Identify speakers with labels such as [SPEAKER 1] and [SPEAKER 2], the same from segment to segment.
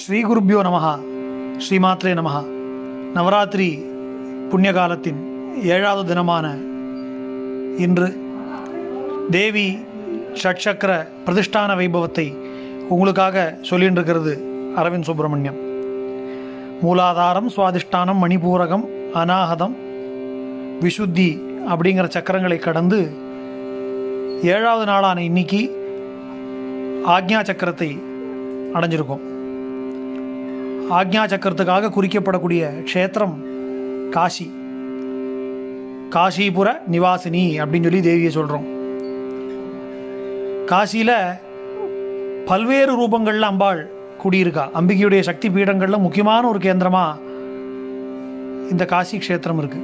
[SPEAKER 1] ஸ்ரீ குருப்யோ நமஹ. ஸ்ரீமாத்ரே நமஹ. நவராத்திரி புண்ணியகாலத்தின் 7வது தினமான இன்று தேவி ஷட் சக்கர பிரதிஷ்டான வைபவத்தை உங்களுக்காக சொல்லிட்டு இருக்கிறது அரவிந்த் சுப்ரமணியம். மூலாதாரம், சுவாதிஷ்டானம், மணிபூரகம், அநாகதம், விசுத்தி அப்படிங்கிற சக்கரங்களை கடந்து 7வது நாளான இன்னைக்கு ஆக்ஞா சக்கரத்தை அடைஞ்சிருக்கோம். ஆக்ஞா சக்கரத்துக்காக குறிக்கப்படக்கூடிய க்ஷேத்திரம் காசி, காசிபுர நிவாசினி அப்படின்னு சொல்லி தேவியை சொல்கிறோம். காசியில் பல்வேறு ரூபங்களில் அம்பாள் குடியிருக்கா. அம்பிகையுடைய சக்தி பீடங்களில் முக்கியமான ஒரு கேந்திரமாக இந்த காசி க்ஷேத்திரம் இருக்கு.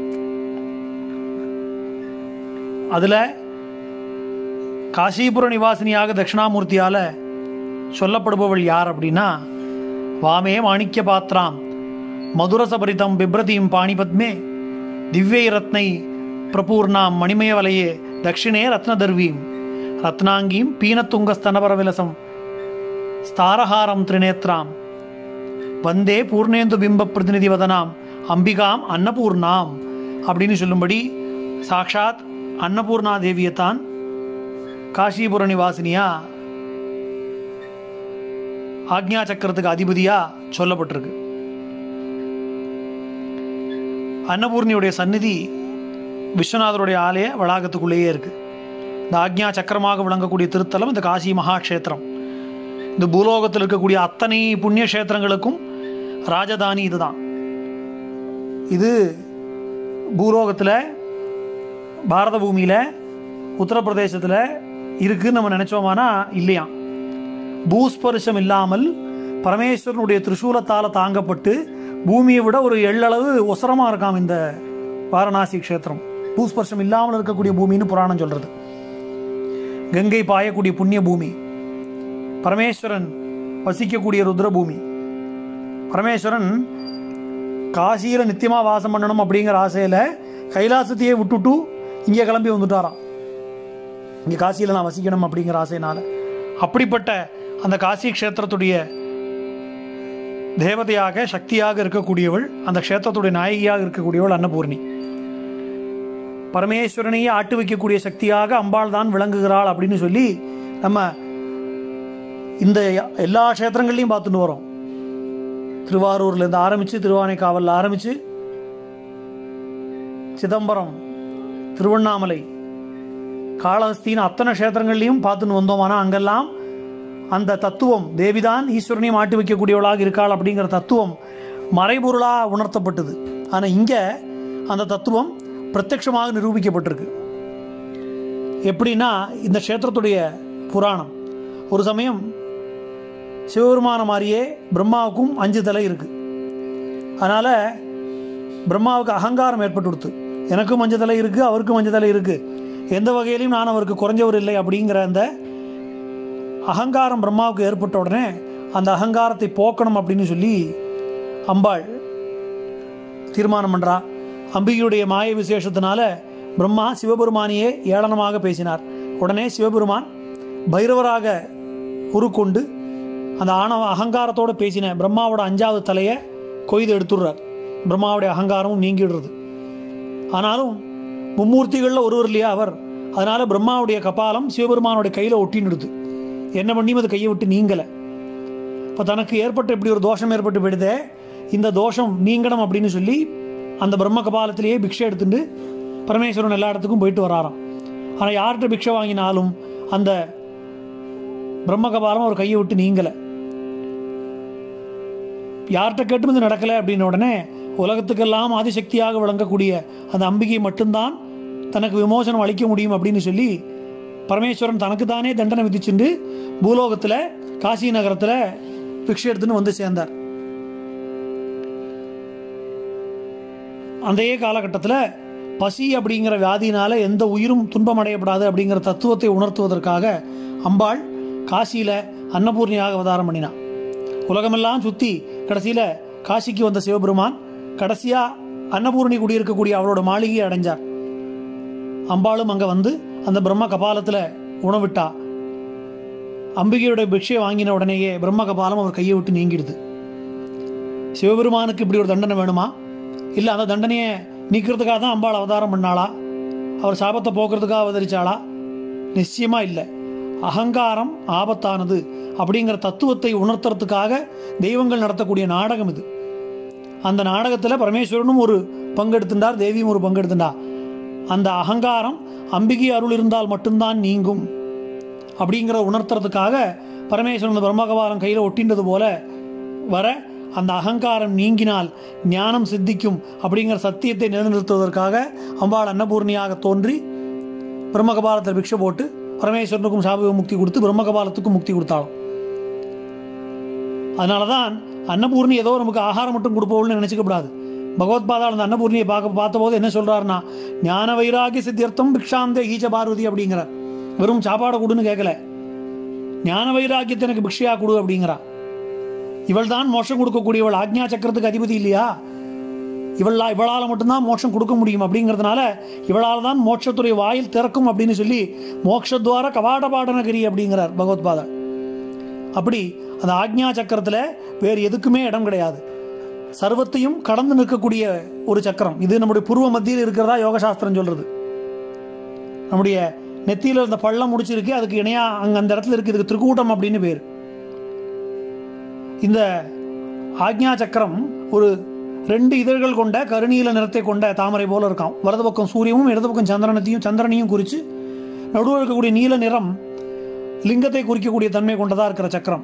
[SPEAKER 1] அதில் காசிபுர நிவாசினியாக தட்சிணாமூர்த்தியால் சொல்லப்படுபவள் யார் அப்படின்னா, வாமே மாணிக்ய பாத்திராம் மதுரசபரிதம் பிப்ரதீம் பாணிபத்மே திவ்யை ரத்னை பிரபூர்ணாம் மணிமய வலையே தட்சிணே ரத்னதர்வீம் ரத்னாங்கீம் பீனத்துங்கஸ்தனபரவிலசம் ஸ்தாரஹாரம் திரிநேத்ராம் வந்தே பூர்ணேந்து பிம்ப பிரதிநிதி வதனாம் அம்பிகாம் அன்னபூர்ணாம் அப்படின்னு சொல்லும்படி சாக்ஷாத் அன்னபூர்ணா தேவியைத்தான் காசிபுர நிவாசினியா ஆக்ஞா சக்கரத்துக்கு அதிபதியா சொல்லப்பட்டிருக்கு. அன்னபூர்ணியுடைய சந்நிதி விஸ்வநாதருடைய ஆலய வளாகத்துக்குள்ளேயே இருக்கு. இந்த ஆக்ஞா சக்கரமாக விளங்கக்கூடிய திருத்தலம் இந்த காசி மகாக்ஷேத்திரம். இந்த பூலோகத்தில் இருக்கக்கூடிய அத்தனை புண்ணிய கஷேத்திரங்களுக்கும் ராஜதானி இதுதான். இது பூலோகத்தில், பாரத பூமியில், உத்தரப்பிரதேசத்தில் இருக்குன்னு நம்ம நினைச்சோமானா இல்லையா. பூஸ்பர்ஷம் இல்லாமல் பரமேஸ்வரனுடைய திரிசூலத்தால் தாங்கப்பட்டு பூமியை விட ஒரு எள்ளளவு ஒசரமாக இருக்காம் இந்த வாரணாசி க்ஷேத்திரம். பூஸ்பர்ஷம் இல்லாமல் இருக்கக்கூடிய பூமின்னு புராணம் சொல்றது. கங்கை பாயக்கூடிய புண்ணிய பூமி, பரமேஸ்வரன் வசிக்கக்கூடிய ருத்ர பூமி. பரமேஸ்வரன் காசியில் நித்தியமாக வாசம் பண்ணணும் அப்படிங்கிற ஆசையில் கைலாசத்தையே விட்டுட்டு இங்கே கிளம்பி வந்துட்டாராம். இங்கே காசியில் நான் வசிக்கணும் அப்படிங்கிற ஆசையினால. அப்படிப்பட்ட அந்த காசி க்ஷேத்திரத்துடைய தேவதையாக, சக்தியாக இருக்கக்கூடியவள், அந்த க்ஷேத்திரத்துடைய நாயகியாக இருக்கக்கூடியவள் அன்னபூர்ணி. பரமேஸ்வரனையே ஆட்டு வைக்கக்கூடிய சக்தியாக அம்பாள் தான் விளங்குகிறாள் அப்படின்னு சொல்லி நம்ம இந்த எல்லா க்ஷேத்திரங்கள்லையும் பார்த்துட்டு வரோம். திருவாரூர்லேருந்து ஆரம்பித்து, திருவானைக்காவலில் ஆரம்பித்து, சிதம்பரம், திருவண்ணாமலை, காளஹஸ்தின்னு அத்தனை க்ஷேத்திரங்கள்லையும் பார்த்துன்னு வந்தோம். ஆனால் அங்கெல்லாம் அந்த தத்துவம், தேவிதான் ஈஸ்வரனையும் மாட்டி வைக்கக்கூடியவளாக இருக்காள் அப்படிங்கிற தத்துவம் மறைபொருளாக உணர்த்தப்பட்டது. ஆனால் இங்கே அந்த தத்துவம் பிரத்யட்சமாக நிரூபிக்கப்பட்டிருக்கு. எப்படின்னா, இந்த க்ஷேத்திரத்துடைய புராணம், ஒரு சமயம் சிவபெருமான மாதிரியே பிரம்மாவுக்கும் 5 தலை இருக்கு. அதனால் பிரம்மாவுக்கு அகங்காரம் ஏற்பட்டு கொடுத்து, எனக்கும் 5 தலை இருக்குது, அவருக்கும் 5 தலை இருக்குது, எந்த வகையிலையும் நான் அவருக்கு குறைஞ்சவர் இல்லை அப்படிங்கிற அந்த அகங்காரம் பிரம்மாவுக்கு ஏற்பட்ட உடனே அந்த அகங்காரத்தை போக்கணும் அப்படின்னு சொல்லி அம்பாள் தீர்மானம் பண்ணுறா. அம்பிகையுடைய மாய விசேஷத்தினால பிரம்மா சிவபெருமானியே ஏளனமாக பேசினார். உடனே சிவபெருமான் பைரவராக உருக்கொண்டு அந்த அகங்காரத்தோடு பேசின பிரம்மாவோட 5வது தலையை கொய்து எடுத்துடுறார். பிரம்மாவுடைய அகங்காரமும் நீங்கிடுறது. ஆனாலும் மும்மூர்த்திகளில் ஒருவர் இல்லையா அவர். அதனால பிரம்மாவுடைய கபாலம் சிவபெருமானுடைய கையில் ஒட்டின்னுடுது. என்ன பண்ணியும் அது கையை விட்டு நீங்கலை. இப்போ தனக்கு ஏற்பட்ட இப்படி ஒரு தோஷம் ஏற்பட்டு போயிடுதே, இந்த தோஷம் நீங்கணும் அப்படின்னு சொல்லி அந்த பிரம்ம கபாலத்திலேயே பிக்ஷை எடுத்துட்டு பரமேஸ்வரன் எல்லா இடத்துக்கும் போயிட்டு வராராம். ஆனால் யார்கிட்ட பிக்ஷை வாங்கினாலும் அந்த பிரம்ம கபாலம் அவர் கையை விட்டு நீங்கலை. யார்கிட்ட கேட்டும் இது நடக்கலை அப்படின்ன உடனே உலகத்துக்கெல்லாம் ஆதிசக்தியாக விளங்கக்கூடிய அந்த அம்பிகை மட்டும்தான் தனக்கு விமோசனம் அளிக்க முடியும் அப்படின்னு சொல்லி பரமேஸ்வரன் தனக்கு தானே தண்டனை விதிச்சுண்டு பூலோகத்தில் காசி நகரத்தில் பிக்ஷை எடுத்துன்னு வந்து சேர்ந்தார். அந்த காலகட்டத்தில் பசி அப்படிங்கிற வியாதியினால எந்த உயிரும் துன்பம் அடையப்படாது அப்படிங்கிற தத்துவத்தை உணர்த்துவதற்காக அம்பாள் காசியில் அன்னபூர்ணியாக அவதாரம் பண்ணினான். உலகமெல்லாம் சுற்றி கடைசியில் காசிக்கு வந்த சிவபெருமான் கடைசியாக அன்னபூர்ணி குடியிருக்கக்கூடிய அவளோட மாளிகையை அடைஞ்சார். அம்பாளும் அங்கே வந்து அந்த பிரம்ம கபாலத்தில் உணவிட்டா. அம்பிகையுடைய பிக்ஷையை வாங்கின உடனேயே பிரம்ம கபாலம் அவர் கையை விட்டு நீங்கிடுது. சிவபெருமானுக்கு இப்படி ஒரு தண்டனை வேணுமா? இல்லை அந்த தண்டனையை நீக்கிறதுக்காக தான் அம்பாள் அவதாரம் பண்ணாளா? அவர் சாபத்தை போக்குறதுக்காக அவதரிச்சாளா? நிச்சயமா இல்லை. அகங்காரம் ஆபத்தானது அப்படிங்கிற தத்துவத்தை உணர்த்துறதுக்காக தெய்வங்கள் நடத்தக்கூடிய நாடகம் இது. அந்த நாடகத்தில் பரமேஸ்வரனும் ஒரு பங்கெடுத்துட்டார், தேவியும் ஒரு பங்கெடுத்துட்டா. அந்த அகங்காரம் அம்பிகை அருள் இருந்தால் மட்டும்தான் நீங்கும் அப்படிங்கிற உணர்த்துறதுக்காக பரமேஸ்வரன் பிரம்மகபாலம் கையில் ஒட்டின்றது போல வர அந்த அகங்காரம் நீங்கினால் ஞானம் சித்திக்கும் அப்படிங்கிற சத்தியத்தை நிலைநிறுத்துவதற்காக அம்பாள் அன்னபூர்ணியாக தோன்றி பிரம்மகபாலத்தில் பிக்ஷை போட்டு பரமேஸ்வரனுக்கும் சாப முக்தி கொடுத்து பிரம்மகபாலத்துக்கும் முக்தி கொடுத்தாலும். அதனாலதான் அன்னபூர்ணி ஏதோ நமக்கு ஆகாரம் மட்டும் கொடுப்போம்னு நினைச்சுக்கப்படாது. பகவத்பாதால் அந்த அன்னபூர்ணியை பார்த்தபோது என்ன சொல்றாருன்னா, ஞான வைராகிய சித்தியர்த்தம் பிக்ஷாந்தே ஈச்ச பார்வதி அப்படிங்கிறார். வெறும் சாப்பாடை கொடுன்னு கேட்கல, ஞான வைராக்கியத்தை எனக்கு பிக்ஷையா கொடு அப்படிங்கிறா. இவள் தான் மோட்சம் கொடுக்கக்கூடியவள், ஆக்ஞா சக்கரத்துக்கு அதிபதி இல்லையா? இவளால் மட்டும்தான் மோட்சம் கொடுக்க முடியும். அப்படிங்கிறதுனால இவளால் தான் மோட்சத்துடைய வாயில் திறக்கும் அப்படின்னு சொல்லி மோட்சத்வார கவாட பாடனகிரி அப்படிங்கிறார் பகவத்பாதா. அப்படி அந்த ஆக்ஞா சக்கரத்தில் வேறு எதுக்குமே இடம் கிடையாது. சர்வத்தையும் கடந்து நிற்கக்கூடிய ஒரு சக்கரம் இது. நம்முடைய பூர்வ மத்தியில் இருக்கிறதா யோகசாஸ்திரம் சொல்றது. நம்முடைய நெத்தியில் இருந்த பள்ளம் முடிச்சிருக்கு, அதுக்கு இணையா அங்கே அந்த இடத்துல இருக்கு, இதுக்கு திரிகூட்டம் அப்படின்னு பேர். இந்த ஆக்ஞா சக்கரம் ஒரு 2 இதழ்கள் கொண்ட கருநீல நிறத்தை கொண்ட தாமரை போல இருக்கான். வலது பக்கம் சூரியமும் இடது பக்கம் சந்திரனையும் குறித்து நடுவில் இருக்கக்கூடிய நீல நிறம் லிங்கத்தை குறிக்கக்கூடிய தன்மை கொண்டதா இருக்கிற சக்கரம்.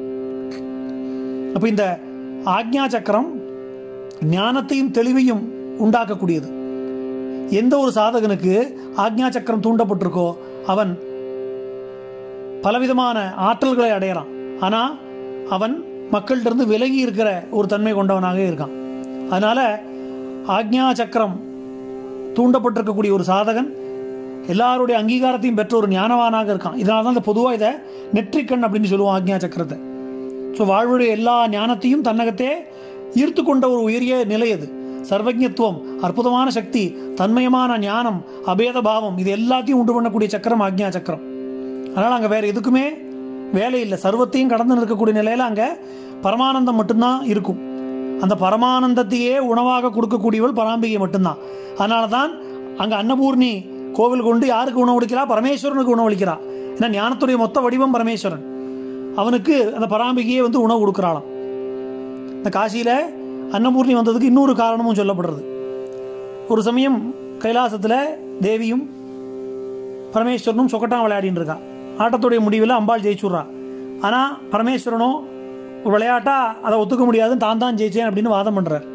[SPEAKER 1] அப்ப இந்த ஆக்ஞா சக்கரம் ஞானத்தையும் தெளிவையும் உண்டாக்கக்கூடியது. எந்த ஒரு சாதகனுக்கு ஆக்ஞா சக்கரம் தூண்டப்பட்டிருக்கோ அவன் பலவிதமான ஆற்றல்களை அடையறான். ஆனா அவன் மக்களிடம் விலகி இருக்கிற ஒரு தன்மை கொண்டவனாக இருக்கான். அதனால ஆக்ஞா சக்கரம் தூண்டப்பட்டிருக்கக்கூடிய ஒரு சாதகன் எல்லாருடைய அங்கீகாரத்தையும் பெற்ற ஒரு ஞானவானாக இருக்கான். இதனால தான் பொதுவாக இதை நெற்றிக்கண் அப்படின்னு சொல்லுவோம் ஆக்ஞா சக்கரத்தை. ஸோ வாழ்வுடைய எல்லா ஞானத்தையும் தன்னகத்தே ஈர்த்து கொண்ட ஒரு உயரிய நிலை அது. சர்வஜத்துவம், அற்புதமான சக்தி, தன்மயமான ஞானம், அபேத பாவம், இது எல்லாத்தையும் உண்டு பண்ணக்கூடிய சக்கரம் ஆக்ஞா சக்கரம். அதனால் அங்கே வேற எதுக்குமே வேலை இல்லை. சர்வத்தையும் கடந்து நிற்கக்கூடிய நிலையில் அங்கே பரமானந்தம் மட்டும்தான் இருக்கும். அந்த பரமானந்தத்தையே உணவாக கொடுக்கக்கூடியவள் பராம்பிகை மட்டும்தான். அதனால தான் அங்கே அன்னபூர்ணி கோவில் கொண்டு யாருக்கு உணவளிக்கிறா? பரமேஸ்வரனுக்கு உணவளிக்கிறா. ஏன்னா ஞானத்துடைய மொத்த வடிவம் பரமேஸ்வரன். அவனுக்கு அந்த பராம்பிகையே உணவு கொடுக்குறாளாம். இந்த காசியில் அன்னபூர்ணி வந்ததுக்கு இன்னொரு காரணமும் சொல்லப்படுறது. ஒரு சமயம் கைலாசத்தில் தேவியும் பரமேஸ்வரனும் சொக்கட்டான் விளையாடின்னு இருக்கா. ஆட்டத்துடைய முடிவில் அம்பாள் ஜெயிச்சுடுறா. ஆனால் பரமேஸ்வரனும் ஒரு விளையாட்டா அதை ஒத்துக்க முடியாதுன்னு தான் ஜெயிச்சேன் அப்படின்னு வாதம் பண்றார்.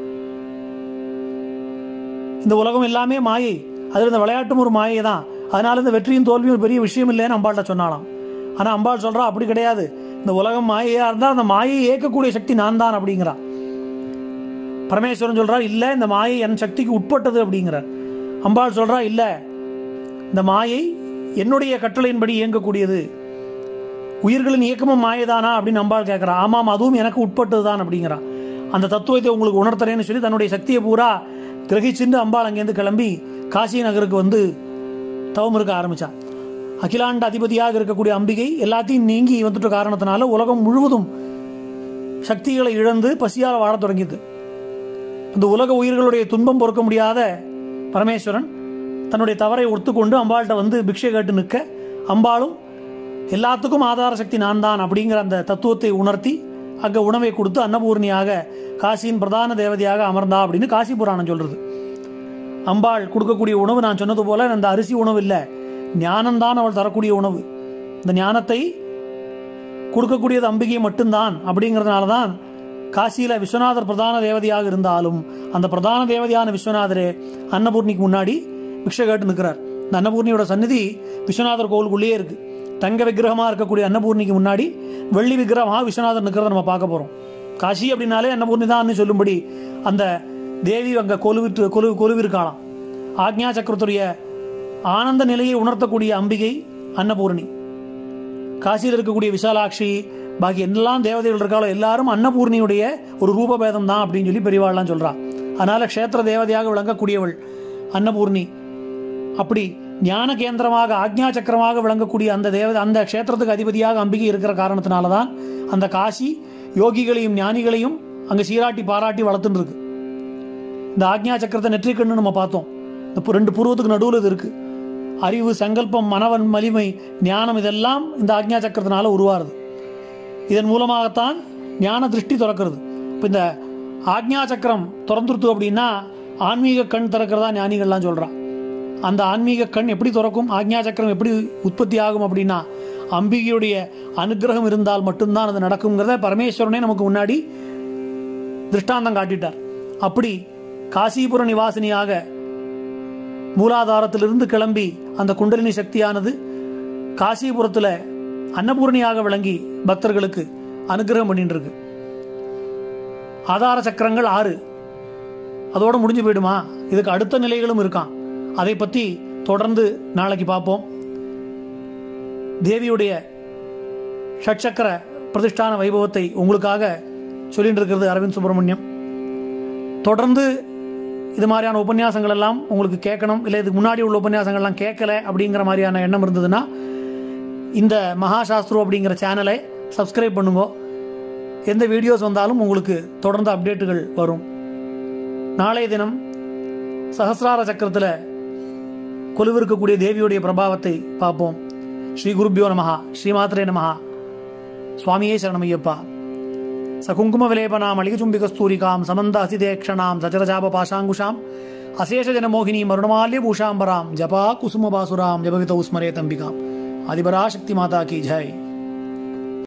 [SPEAKER 1] இந்த உலகம் எல்லாமே மாயை, அதில் இந்த விளையாட்டும் ஒரு மாயை தான். அதனால இந்த வெற்றியும் தோல்வியும் ஒரு பெரிய விஷயம் இல்லைன்னு அம்பாள்கிட்ட சொன்னாலாம். ஆனால் அம்பாள் சொல்றா அப்படி கிடையாது, இந்த உலகம் மாயையா இருந்தால் அந்த மாயை ஏற்கக்கூடிய சக்தி நான் தான் அப்படிங்கிறா. பரமேஸ்வரன் சொல்றா இல்லை, இந்த மாயை என் சக்திக்கு உட்பட்டது அப்படிங்கிறார். அம்பாள் சொல்றா இல்லை, இந்த மாயை என்னுடைய கட்டளையின்படி இயங்கக்கூடியது, உயிர்களின் இயக்கமும் மாயதானா அப்படின்னு அம்பாள் கேட்கிறா. ஆமாம், அதுவும் எனக்கு உட்பட்டது தான் அப்படிங்கிறா. அந்த தத்துவத்தை உங்களுக்கு உணர்த்துறேன்னு சொல்லி தன்னுடைய சக்தியை பூரா கிரகிச்சுட்டு அம்பாள் அங்கேருந்து கிளம்பி காசி நகருக்கு தவம் இருக்க ஆரம்பிச்சா. அகிலாண்ட அதிபதியாக இருக்கக்கூடிய அம்பிகை எல்லாத்தையும் நீங்கி வந்துட்ட காரணத்தினால உலகம் முழுவதும் சக்திகளை இழந்து பசியால் வாழத் தொடங்கியது. இந்த உலக உயிர்களுடைய துன்பம் பொறுக்க முடியாத பரமேஸ்வரன் தன்னுடைய தவறை ஒத்துக்கொண்டு அம்பாள்கிட்ட பிக்ஷை கேட்டு நிற்க, அம்பாளும் எல்லாத்துக்கும் ஆதார சக்தி நான் தான் அப்படிங்கிற அந்த தத்துவத்தை உணர்த்தி அங்கே உணவை கொடுத்து அன்னபூர்ணியாக காசியின் பிரதான தேவதையாக அமர்ந்தா அப்படின்னு காசி புராணம் சொல்றது. அம்பாள் கொடுக்கக்கூடிய உணவு நான் சொன்னது போல அந்த அரிசி உணவு இல்லை, ஞானம்தான் அவள் தரக்கூடிய உணவு. இந்த ஞானத்தை கொடுக்கக்கூடியது அம்பிகை மட்டும்தான். அப்படிங்கிறதுனால தான் காசியில் விஸ்வநாதர் பிரதான தேவதையாக இருந்தாலும் அந்த பிரதான தேவதையான விஸ்வநாதரே அன்னபூர்ணிக்கு முன்னாடி பிக்ஷை கேட்டு நிற்கிறார். இந்த அன்னபூர்ணியோட சந்நிதி விஸ்வநாதர் கோவிலுக்குள்ளேயே இருக்கு. தங்க விக்கிரகமாக இருக்கக்கூடிய அன்னபூர்ணிக்கு முன்னாடி வெள்ளி விக்கிரகமாக விஸ்வநாதர் நிற்கிறத நம்ம பார்க்க போகிறோம். காசி அப்படின்னாலே அன்னபூர்ணி தான் சொல்லும்படி அந்த தேவி அங்கே கொலுவிருக்காளாம். ஆக்ஞா சக்கரத்துடைய ஆனந்த நிலையை உணர்த்தக்கூடிய அம்பிகை அன்னபூர்ணி. காசியில் இருக்கக்கூடிய விசாலாட்சி பாக்கி எல்லாம் தேவதைகள் இருக்காளோ எல்லாரும் அன்னபூர்ணியுடைய ஒரு ரூபபேதம் தான் அப்படின்னு சொல்லி பெரியவாள்லாம் சொல்றா. அதனால க்ஷேத்திர தேவதையாக விளங்கக்கூடியவள் அன்னபூர்ணி. அப்படி ஞான கேந்திரமாக ஆக்ஞா சக்கரமாக விளங்கக்கூடிய அந்த க்ஷேத்திரத்துக்கு அதிபதியாக அம்பிகை இருக்கிற காரணத்தினால்தான் அந்த காசி யோகிகளையும் ஞானிகளையும் அங்கே சீராட்டி பாராட்டி வளர்த்துன்னு இருக்கு. இந்த ஆக்ஞா சக்கரத்தை நெற்றிக்கண்ணு நம்ம பார்த்தோம். இந்த 2 புருவத்துக்கு நடுவில் இது இருக்கு. அறிவு, சங்கல்பம், மனவன் மலிமை, ஞானம் இதெல்லாம் இந்த ஆக்ஞா சக்கரத்தினால உருவாருது. இதன் மூலமாகத்தான் ஞான திருஷ்டி திறக்கிறது. இப்போ இந்த ஆக்ஞா சக்கரம் திறந்துருத்து அப்படின்னா ஆன்மீக கண் திறக்கிறதா ஞானிகள்லாம் சொல்கிறான். அந்த ஆன்மீக கண் எப்படி திறக்கும், ஆக்ஞா சக்கரம் எப்படி உற்பத்தி ஆகும் அப்படின்னா அம்பிகையுடைய அனுகிரகம் இருந்தால் மட்டும்தான் அது நடக்குங்கிறத பரமேஸ்வரனே நமக்கு முன்னாடி திருஷ்டாந்தம் காட்டிட்டார். அப்படி காசிபுர நிவாசினியாக மூலாதாரத்திலிருந்து கிளம்பி அந்த குண்டலினி சக்தியானது காசிபுரத்தில் அன்னபூரணியாக விளங்கி பக்தர்களுக்கு அனுகிரகம் பண்ணிட்டு இருக்கு. ஆதார சக்கரங்கள் 6. அதோடு முடிஞ்சு போயிடுமா? இதுக்கு அடுத்த நிலைகளும் இருக்கான். அதை பற்றி தொடர்ந்து நாளைக்கு பார்ப்போம். தேவியுடைய ஷட் சக்கர பிரதிஷ்டான வைபவத்தை உங்களுக்காக சொல்லிட்டு இருக்கிறது அரவிந்த் சுப்பிரமணியம். தொடர்ந்து இது மாதிரியான உபன்யாசங்கள் எல்லாம் உங்களுக்கு கேட்கணும், இல்லை இதுக்கு முன்னாடி உள்ள உபன்யாசங்கள்லாம் கேட்கல அப்படிங்கிற மாதிரியான எண்ணம் இருந்ததுன்னா இந்த மகாசாஸ்திரம் அப்படிங்கிற சேனலை சப்ஸ்கிரைப் பண்ணுங்க. எந்த வீடியோஸ் வந்தாலும் உங்களுக்கு தொடர்ந்து அப்டேட்டுகள் வரும். நாளைய தினம் சஹஸ்ரார சக்கரத்தில் கொலுவிருக்கக்கூடிய தேவியுடைய பிரபாவத்தை பார்ப்போம். ஸ்ரீ குருபியோ நமஹா, ஸ்ரீமாத்ரே நமஹா, சுவாமியே சரணமையப்பா. சகுங்கும விலேபனாம் அலிகச்சும்பிகஸ்தூரிகாம் சமந்த அசிதேக்ஷணாம் சச்சரஜாப பாஷாங்குஷாம் அசேஷ ஜனமோகினி மருணமால்ய பூஷாம்பராம் ஜபா குசும பாசுராம் ஜபவிதௌ ஸ்மரே தம்பிகாம். ஆதிபராசக்தி மாதா கி ஜெய்.